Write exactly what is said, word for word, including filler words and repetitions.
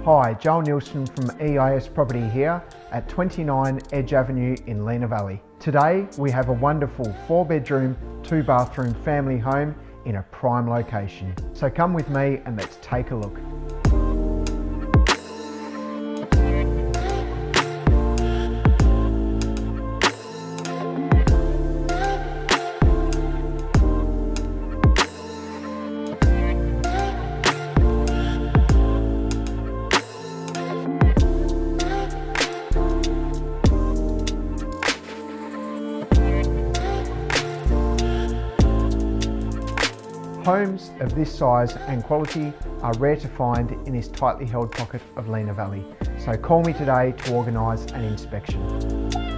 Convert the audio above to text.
Hi, Joel Nielsen from E I S Property here at twenty-nine Edge Avenue in Lenah Valley. Today we have a wonderful four bedroom, two bathroom family home in a prime location. So come with me and let's take a look. Homes of this size and quality are rare to find in this tightly held pocket of Lenah Valley. So call me today to organise an inspection.